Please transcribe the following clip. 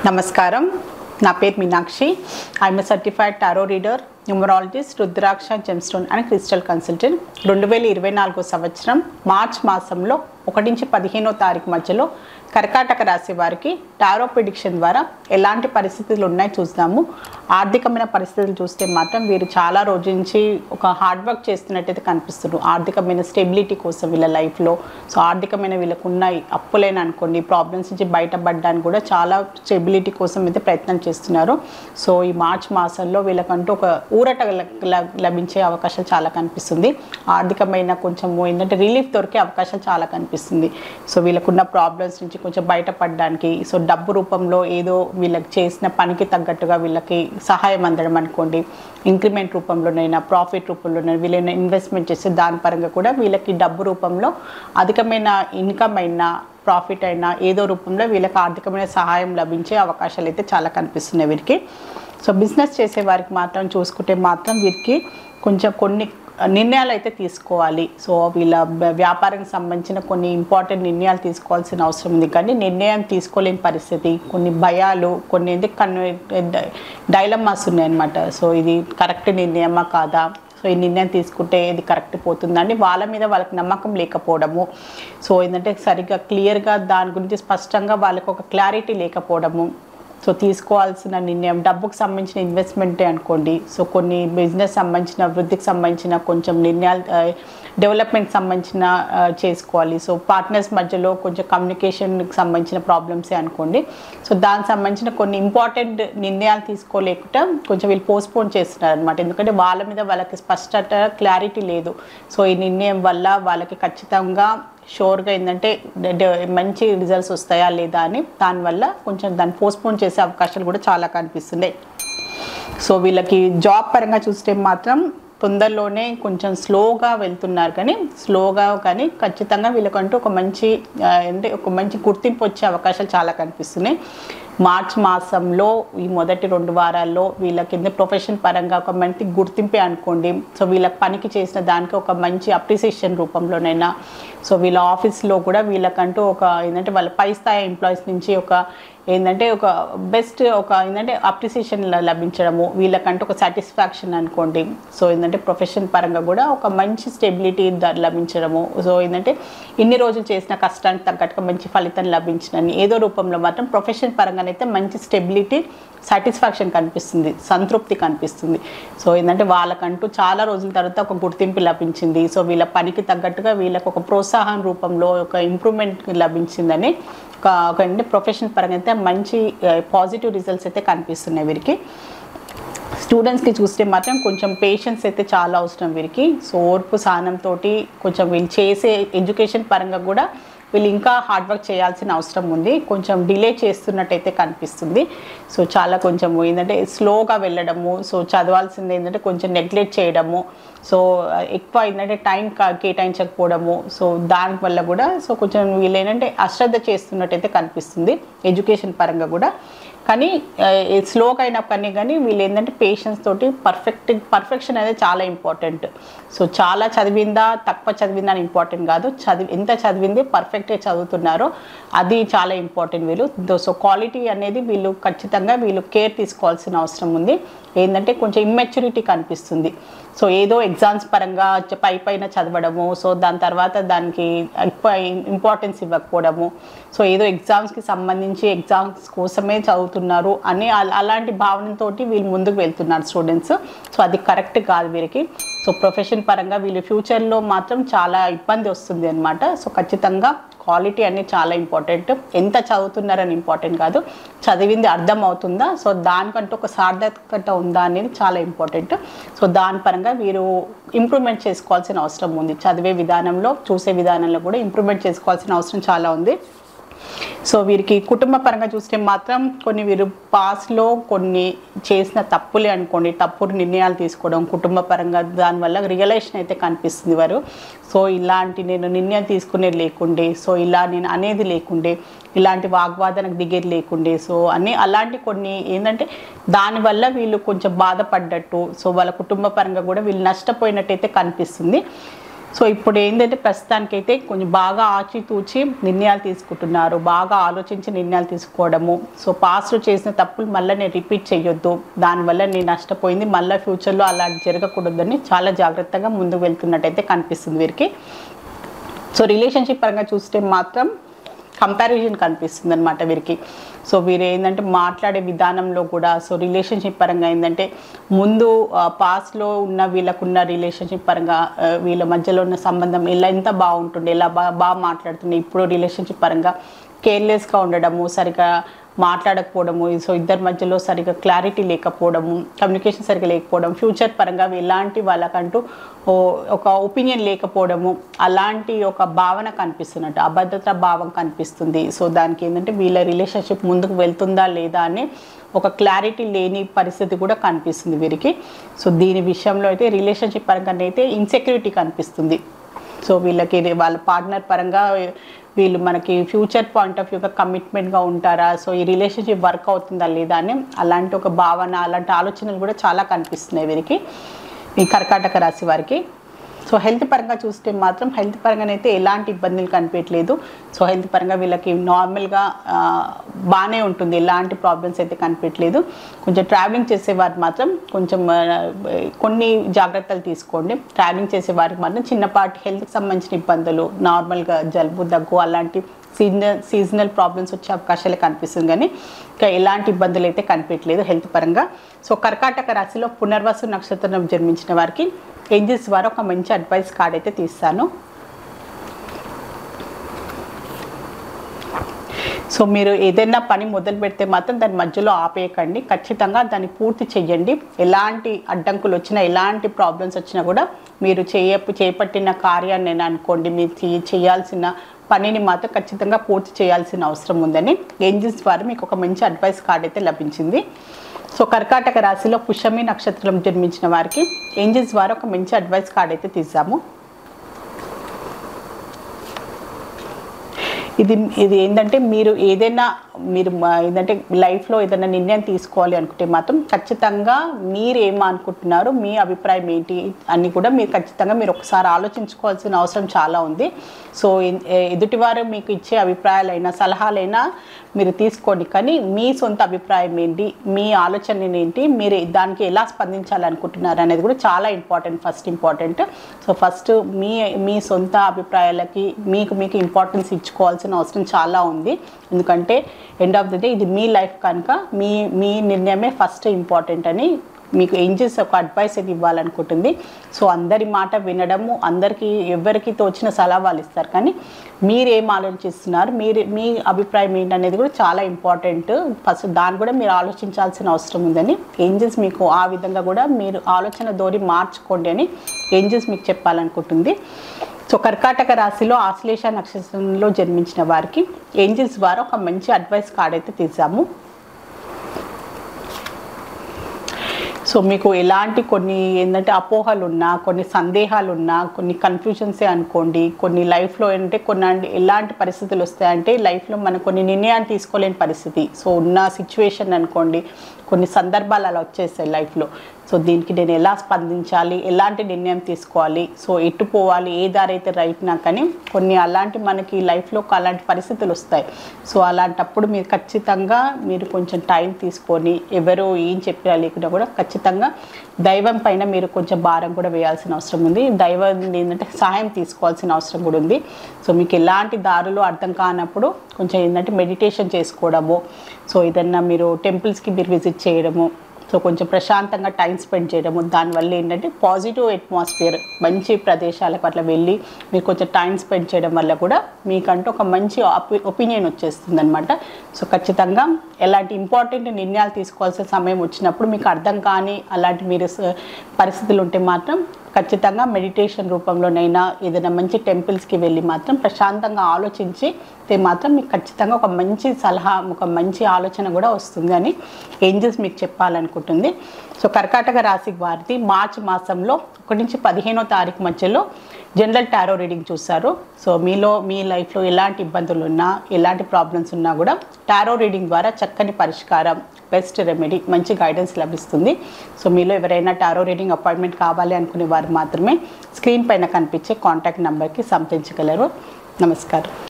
నమస్కారం నా పేరు Meenakshi I am a certified tarot reader numerologist rudraksha gemstone and crystal consultant 2024 సంవత్సరం మార్చ్ మాసంలో 1 నుంచి 15వ తారీఖు మధ్యలో కర్కాటక రాశి వారికి టారో ప్రిడిక్షన్ ద్వారా ఎలాంటి పరిస్థితులు ఉన్నాయి చూద్దాము. ఆర్థికమైన పరిస్థితులు చూస్తే మాత్రం వీరు చాలా రోజుల నుంచి ఒక హార్డ్ వర్క్ చేస్తున్నట్టయితే కనిపిస్తున్నారు. ఆర్థికమైన స్టెబిలిటీ కోసం వీళ్ళ లైఫ్లో ఆర్థికమైన వీళ్ళకున్న అప్పులైన అనుకోండి ప్రాబ్లమ్స్ నుంచి బయటపడడానికి కూడా చాలా స్టెబిలిటీ కోసం అయితే ప్రయత్నం చేస్తున్నారు. సో ఈ మార్చ్ మాసంలో వీళ్ళకంటూ ఒక ఊరట లభించే అవకాశాలు చాలా కనిపిస్తుంది. ఆర్థికమైన కొంచెం ఏంటంటే రిలీఫ్ దొరికే అవకాశాలు చాలా కనిపిస్తుంది. సో వీళ్ళకున్న ప్రాబ్లమ్స్ నుంచి కొంచెం బయటపడడానికి సో డబ్బు రూపంలో ఏదో వీళ్ళకి చేసిన పనికి తగ్గట్టుగా వీళ్ళకి సహాయం అందడం అనుకోండి, ఇంక్రిమెంట్ రూపంలోనైనా ప్రాఫిట్ రూపంలోనైనా వీళ్ళైనా ఇన్వెస్ట్మెంట్ చేస్తే దాని పరంగా కూడా వీళ్ళకి డబ్బు రూపంలో అధికమైన ఇన్కమ్ అయినా ప్రాఫిట్ అయినా ఏదో రూపంలో వీళ్ళకి ఆర్థికమైన సహాయం లభించే అవకాశాలు అయితే చాలా కనిపిస్తున్నాయి వీరికి. సో బిజినెస్ చేసే వారికి మాత్రం చూసుకుంటే మాత్రం వీరికి కొంచెం కొన్ని నిర్ణయాలు అయితే తీసుకోవాలి. సో వీళ్ళ వ్యాపారానికి సంబంధించిన కొన్ని ఇంపార్టెంట్ నిర్ణయాలు తీసుకోవాల్సిన అవసరం ఉంది. కానీ నిర్ణయం తీసుకోలేని పరిస్థితి, కొన్ని భయాలు, కొన్ని డైలమాస్ ఉన్నాయన్నమాట. సో ఇది కరెక్ట్ నిర్ణయమా కాదా, సో ఈ నిర్ణయం తీసుకుంటే ఇది కరెక్ట్ పోతుందండి వాళ్ళ మీద వాళ్ళకి నమ్మకం లేకపోవడము. సో ఏంటంటే సరిగ్గా క్లియర్గా దాని గురించి స్పష్టంగా వాళ్ళకి ఒక క్లారిటీ లేకపోవడము. సో తీసుకోవాల్సిన నిర్ణయం డబ్బుకు సంబంధించిన ఇన్వెస్ట్మెంటే అనుకోండి. సో కొన్ని బిజినెస్ సంబంధించిన వృద్ధికి సంబంధించిన కొంచెం నిర్ణయాలు డెవలప్మెంట్కి సంబంధించిన చేసుకోవాలి. సో పార్ట్నర్స్ మధ్యలో కొంచెం కమ్యూనికేషన్కి సంబంధించిన ప్రాబ్లమ్సే అనుకోండి. సో దానికి సంబంధించిన కొన్ని ఇంపార్టెంట్ నిర్ణయాలు తీసుకోలేకుండా కొంచెం వీళ్ళు పోస్ట్పోన్ చేస్తున్నారు అనమాట. ఎందుకంటే వాళ్ళ మీద వాళ్ళకి స్పష్టత క్లారిటీ లేదు. సో ఈ నిర్ణయం వల్ల వాళ్ళకి ఖచ్చితంగా షూర్గా ఏంటంటే మంచి రిజల్ట్స్ వస్తాయా లేదా అని దానివల్ల కొంచెం దాన్ని పోస్ట్పోన్ చేసే అవకాశాలు కూడా చాలా కనిపిస్తున్నాయి. సో వీళ్ళకి జాబ్ పరంగా చూస్తే మాత్రం తొందరలోనే కొంచెం స్లోగా వెళ్తున్నారు కానీ ఖచ్చితంగా వీళ్ళకంటూ ఒక మంచి గుర్తింపు వచ్చే అవకాశాలు చాలా కనిపిస్తున్నాయి. మార్చ్ మాసంలో ఈ మొదటి 2 వారాల్లో వీళ్ళకి ప్రొఫెషన్ పరంగా ఒక మంచి గుర్తింపే అనుకోండి. సో వీళ్ళ పనికి చేసిన దానికి ఒక మంచి అప్రిసియేషన్ రూపంలోనైనా సో వీళ్ళ ఆఫీస్లో కూడా వీళ్ళకంటూ ఒక వాళ్ళ పై స్థాయి ఎంప్లాయీస్ నుంచి ఒక బెస్ట్ అప్రిసియేషన్ లభించడము, వీళ్ళకంటూ ఒక సాటిస్ఫాక్షన్ అనుకోండి. సో ప్రొఫెషన్ పరంగా కూడా ఒక మంచి స్టెబిలిటీ లభించడము. సో ఇన్ని రోజులు చేసిన కష్టానికి తగ్గట్టుగా మంచి ఫలితం లభించడని ఏదో రూపంలో మాత్రం ప్రొఫెషన్ పరంగానైతే మంచి స్టెబిలిటీ, సాటిస్ఫాక్షన్ కనిపిస్తుంది, సంతృప్తి కనిపిస్తుంది. సో వాళ్ళకంటూ చాలా రోజుల తర్వాత ఒక గుర్తింపు లభించింది. సో వీళ్ళ పనికి తగ్గట్టుగా వీళ్ళకి ఒక ప్రోత్సాహం రూపంలో ఒక ఇంప్రూవ్మెంట్ లభించిందని ప్రొఫెషన్ పరంగా అయితే మంచి పాజిటివ్ రిజల్ట్స్ అయితే కనిపిస్తున్నాయి వీరికి. స్టూడెంట్స్కి చూస్తే మాత్రం కొంచెం పేషెన్స్ అయితే చాలా అవసరం వీరికి. సో ఓర్పు సహనంతో కొంచెం వీళ్ళు చేసే ఎడ్యుకేషన్ పరంగా కూడా వీళ్ళు ఇంకా హార్డ్ వర్క్ చేయాల్సిన అవసరం ఉంది. కొంచెం డిలే చేస్తున్నట్టయితే కనిపిస్తుంది. సో చాలా కొంచెం స్లోగా వెళ్ళడము, సో చదవాల్సింది కొంచెం నెగ్లెక్ట్ చేయడము, సో ఎక్కువ టైం కేటాయించకపోవడము. సో దానివల్ల కూడా సో కొంచెం వీళ్ళు అశ్రద్ధ చేస్తున్నట్టయితే కనిపిస్తుంది ఎడ్యుకేషన్ పరంగా కూడా. కానీ స్లోగా అయినా కానీ వీళ్ళు పేషెన్స్ తోటి పర్ఫెక్షన్ అనేది చాలా ఇంపార్టెంట్. సో చాలా చదివిందా తక్కువ చదివిందా అని ఇంపార్టెంట్ కాదు, ఎంత చదివింది పర్ఫెక్ట్గా చదువుతున్నారో అది చాలా ఇంపార్టెంట్ వీళ్ళు. సో క్వాలిటీ అనేది వీళ్ళు ఖచ్చితంగా వీళ్ళు కేర్ తీసుకోవాల్సిన అవసరం ఉంది. కొంచెం ఇమ్మెచ్యూరిటీ కనిపిస్తుంది. సో ఏదో ఎగ్జామ్స్ పరంగా పైన చదవడము, సో దాని తర్వాత దానికి ఎక్కువ ఇంపార్టెన్స్ ఇవ్వకపోవడము, సో ఏదో ఎగ్జామ్స్కి సంబంధించి ఎగ్జామ్స్ కోసమే చదువుతున్నారు అని అలాంటి భావనతో వీళ్ళు ముందుకు వెళ్తున్నారు స్టూడెంట్స్. సో అది కరెక్ట్ కాదు వీరికి. సో ప్రొఫెషన్ పరంగా వీళ్ళు ఫ్యూచర్లో మాత్రం చాలా ఇబ్బంది వస్తుంది అనమాట. సో ఖచ్చితంగా క్వాలిటీ అనేది చాలా ఇంపార్టెంట్. ఎంత చదువుతున్నారని ఇంపార్టెంట్ కాదు, చదివింది అర్థం అవుతుందా, సో దానికంటూ ఒక సార్థకత ఉందా అనేది చాలా ఇంపార్టెంట్. సో దాని పరంగా వీరు ఇంప్రూవ్మెంట్ చేసుకోవాల్సిన అవసరం ఉంది. చదివే విధానంలో, చూసే విధానంలో కూడా ఇంప్రూవ్మెంట్ చేసుకోవాల్సిన అవసరం చాలా ఉంది. సో వీరికి కుటుంబ పరంగా చూస్తే మాత్రం వీరు పాస్ట్లో కొన్ని చేసిన తప్పులే అనుకోండి, తప్పుడు నిర్ణయాలు తీసుకోవడం కుటుంబ పరంగా, దానివల్ల రియలైజేషన్ అయితే కనిపిస్తుంది వారు. సో ఇలాంటి నేను నిర్ణయం తీసుకునేది లేకుండే, సో ఇలా నేను అనేది లేకుండే, ఇలాంటి వాగ్వాదనకు దిగేది లేకుండే, సో అలాంటి కొన్ని దానివల్ల వీళ్ళు కొంచెం బాధపడ్డట్టు, సో వాళ్ళ కుటుంబ పరంగా కూడా వీళ్ళు నష్టపోయినట్టయితే కనిపిస్తుంది. సో ఇప్పుడు ఏంటంటే ప్రస్తుతానికైతే కొంచెం బాగా ఆచితూచి నిర్ణయాలు తీసుకుంటున్నారు, బాగా ఆలోచించి నిర్ణయాలు తీసుకోవడము. సో పాస్ట్లో చేసిన తప్పులు మళ్ళీ నేను రిపీట్ చేయొద్దు, దానివల్ల నేను నష్టపోయింది, మళ్ళీ ఫ్యూచర్లో అలా జరగకూడదని చాలా జాగ్రత్తగా ముందుకు వెళ్తున్నట్టయితే కనిపిస్తుంది వీరికి. సో రిలేషన్షిప్ పరంగా చూస్తే మాత్రం కంపారిజన్ కనిపిస్తుంది అనమాట వీరికి. సో వీరు ఏంటంటే మాట్లాడే విధానంలో కూడా సో రిలేషన్షిప్ పరంగా ఏంటంటే ముందు పాస్ట్లో ఉన్న వీళ్ళకున్న రిలేషన్షిప్ పరంగా వీళ్ళ మధ్యలో ఉన్న సంబంధం ఎంత బాగుంటుండే, ఎలా బాగా మాట్లాడుతుండే, ఇప్పుడు రిలేషన్షిప్ పరంగా కేర్లెస్గా ఉండడము, సరిగా మాట్లాడకపోవడము, సో ఇద్దరి మధ్యలో సరిగా క్లారిటీ లేకపోవడము, కమ్యూనికేషన్ సరిగా లేకపోవడం, ఫ్యూచర్ పరంగా ఎలాంటి వాళ్ళకంటూ ఒక ఒపీనియన్ లేకపోవడము, అలాంటి ఒక భావన కనిపిస్తున్నట్టు అభద్రతా భావం కనిపిస్తుంది. సో దానికి ఏంటంటే వీళ్ళ రిలేషన్షిప్ ముందుకు వెళ్తుందా లేదా అని ఒక క్లారిటీ లేని పరిస్థితి కూడా కనిపిస్తుంది వీరికి. సో దీని విషయంలో అయితే రిలేషన్షిప్ పరంగా అయితే ఇన్సెక్యూరిటీ కనిపిస్తుంది. సో వీళ్ళకి వాళ్ళ పార్ట్నర్ పరంగా వీళ్ళు మనకి ఫ్యూచర్ పాయింట్ ఆఫ్ వ్యూగా కమిట్మెంట్గా ఉంటారా, సో ఈ రిలేషన్షిప్ వర్క్ అవుతుందా లేదా అని అలాంటి ఒక భావన, అలాంటి ఆలోచనలు కూడా చాలా కనిపిస్తున్నాయి వీరికి, ఈ కర్కాటక రాశి వారికి. సో హెల్త్ పరంగా చూస్తే మాత్రం హెల్త్ పరంగానైతే ఎలాంటి ఇబ్బందులు కనిపించలేదు. సో హెల్త్ పరంగా వీళ్ళకి నార్మల్గా బాగానే ఉంటుంది, ఎలాంటి ప్రాబ్లమ్స్ అయితే కనిపించలేదు. కొంచెం ట్రావెలింగ్ చేసేవారు మాత్రం కొంచెం కొన్ని జాగ్రత్తలు తీసుకోండి. ట్రావెలింగ్ చేసేవారికి మాత్రం చిన్నపాటి హెల్త్కి సంబంధించిన ఇబ్బందులు, నార్మల్గా జలుబు దగ్గు అలాంటి సీజనల్ ప్రాబ్లమ్స్ వచ్చే అవకాశాలే కనిపిస్తుంది, కానీ ఇంకా ఎలాంటి ఇబ్బందులు అయితే కనిపించలేదు హెల్త్ పరంగా. సో కర్కాటక రాశిలో పునర్వసు నక్షత్రం జన్మించిన వారికి ఏంజల్స్ ద్వారా ఒక మంచి అడ్వైస్ కార్డ్ అయితే తీస్తాను. సో మీరు ఏదైనా పని మొదలు పెడితే మాత్రం దాని మధ్యలో ఆపేయకండి, ఖచ్చితంగా దాన్ని పూర్తి చేయండి. ఎలాంటి అడ్డంకులు వచ్చినా, ఎలాంటి ప్రాబ్లమ్స్ వచ్చినా కూడా మీరు చేపట్టిన కార్యాన్ని అనుకోండి, మీరు చేయాల్సిన పనిని మాత్రం ఖచ్చితంగా పూర్తి చేయాల్సిన అవసరం ఉందని ఏంజల్స్ ద్వారా మీకు ఒక మంచి అడ్వైస్ కార్డ్ అయితే లభించింది. సో కర్కాటక రాశిలో పుష్యమి నక్షత్రం జన్మించిన వారికి ఏంజల్స్ ద్వారా ఒక మంచి అడ్వైస్ కార్డ్ అయితే తీసాము. ఇది ఏంటంటే మీరు ఏంటంటే లైఫ్లో ఏదైనా నిర్ణయం తీసుకోవాలి అనుకుంటే మాత్రం ఖచ్చితంగా మీరు ఏమనుకుంటున్నారు, మీ అభిప్రాయం ఏంటి అని కూడా మీరు ఖచ్చితంగా మీరు ఒకసారి ఆలోచించుకోవాల్సిన అవసరం చాలా ఉంది. సో ఎదుటివారు మీకు ఇచ్చే అభిప్రాయాలైనా సలహాలైనా మీరు తీసుకోండి, కానీ మీ సొంత అభిప్రాయం ఏంటి, మీ ఆలోచన ఏంటి, మీరు దానికి ఎలా స్పందించాలనుకుంటున్నారు అనేది కూడా చాలా ఫస్ట్ ఇంపార్టెంట్. సో ఫస్ట్ మీ సొంత అభిప్రాయాలకి మీకు ఇంపార్టెన్స్ ఇచ్చుకోవాల్సిన అవసరం చాలా ఉంది. ఎందుకంటే ఎండ్ ఆఫ్ ది డే ఇది మీ లైఫ్ కనుక మీ నిర్ణయమే ఫస్ట్ ఇంపార్టెంట్ అని మీకు ఏంజల్స్ ఒక అడ్వైస్ అది ఇవ్వాలనుకుంటుంది. సో అందరి మాట వినడము, ఎవరికి తోచిన సలహా వాళ్ళు ఇస్తారు, కానీ మీరేం ఆలోచిస్తున్నారు, మీ అభిప్రాయం ఏంటనేది కూడా చాలా ఇంపార్టెంట్. ఫస్ట్ దాన్ని కూడా మీరు ఆలోచించాల్సిన అవసరం ఉందని ఏంజల్స్ మీకు ఆ విధంగా కూడా మీరు ఆలోచన ధోరణి మార్చుకోండి అని ఏంజల్స్ మీకు చెప్పాలనుకుంటుంది. సో కర్కాటక రాశిలో ఆశ్లేష నక్షత్రంలో జన్మించిన వారికి ఏంజల్స్ ద్వారా ఒక మంచి అడ్వైస్ కార్డ్ అయితే తీసాము. సో మీకు ఎలాంటి కొన్ని ఏంటంటే అపోహలు ఉన్నా, కొన్ని సందేహాలు ఉన్నా, కొన్ని కన్ఫ్యూజన్సే అనుకోండి, కొన్ని లైఫ్లో ఏంటంటే ఎలాంటి పరిస్థితులు వస్తాయంటే లైఫ్లో మనం కొన్ని నిర్ణయాలు తీసుకోలేని పరిస్థితి. సో ఉన్న సిచ్యువేషన్ అనుకోండి, కొన్ని సందర్భాలు అలా వచ్చేస్తాయి లైఫ్లో. సో దీనికి నేను ఎలా స్పందించాలి, ఎలాంటి నిర్ణయం తీసుకోవాలి, సో ఎటు పోవాలి, ఏ దారి అయితే రైట్ నాకని కొన్ని అలాంటి మనకి లైఫ్లో అలాంటి పరిస్థితులు వస్తాయి. సో అలాంటప్పుడు మీరు ఖచ్చితంగా మీరు కొంచెం టైం తీసుకొని ఎవరో ఏం చెప్పినా లేకుండా కూడా ఖచ్చితంగా దైవం పైన మీరు కొంచెం భారం కూడా వేయాల్సిన అవసరం ఉంది. దైవం ఏంటంటే సహాయం తీసుకోవాల్సిన అవసరం కూడా ఉంది. సో మీకు ఎలాంటి దారులు అర్థం కానప్పుడు కొంచెం ఏంటంటే మెడిటేషన్ చేసుకోవడము, సో ఏదన్నా మీరు టెంపుల్స్కి మీరు విజిట్ చేయడము, సో కొంచెం ప్రశాంతంగా టైం స్పెండ్ చేయడము, దానివల్ల ఏంటంటే పాజిటివ్ అట్మాస్ఫియర్, మంచి ప్రదేశాలకు అట్లా వెళ్ళి మీరు కొంచెం టైం స్పెండ్ చేయడం వల్ల కూడా మీకంటూ ఒక మంచి ఒపీనియన్ వచ్చేస్తుంది అనమాట. సో ఖచ్చితంగా ఎలాంటి ఇంపార్టెంట్ నిర్ణయాలు తీసుకోవాల్సిన సమయం వచ్చినప్పుడు మీకు అర్థం కాని అలాంటి మీరు పరిస్థితులు ఉంటే మాత్రం ఖచ్చితంగా మెడిటేషన్ రూపంలోనైనా ఏదైనా మంచి టెంపుల్స్కి వెళ్ళి మాత్రం ప్రశాంతంగా ఆలోచించితే మాత్రం మీకు ఖచ్చితంగా ఒక మంచి సలహా, ఒక మంచి ఆలోచన కూడా వస్తుంది అని ఏంజల్స్ మీకు చెప్పాలనుకుంటుంది. సో కర్కాటక రాశి వారిది మార్చి మాసంలో 1 నుంచి 15వ తారీఖు మధ్యలో జనరల్ టారో రీడింగ్ చూస్తారు. సో మీ లైఫ్లో ఎలాంటి ఇబ్బందులు ఉన్నా, ఎలాంటి ప్రాబ్లమ్స్ ఉన్నా కూడా టారో రీడింగ్ ద్వారా చక్కని పరిష్కారం, బెస్ట్ రెమెడీ, మంచి గైడెన్స్ లభిస్తుంది. సో మీలో ఎవరైనా టారో రీడింగ్ అపాయింట్మెంట్ కావాలి అనుకునే వారు మాత్రమే స్క్రీన్ పైన కనిపించే కాంటాక్ట్ నెంబర్కి సంప్రదించగలరు. నమస్కారం.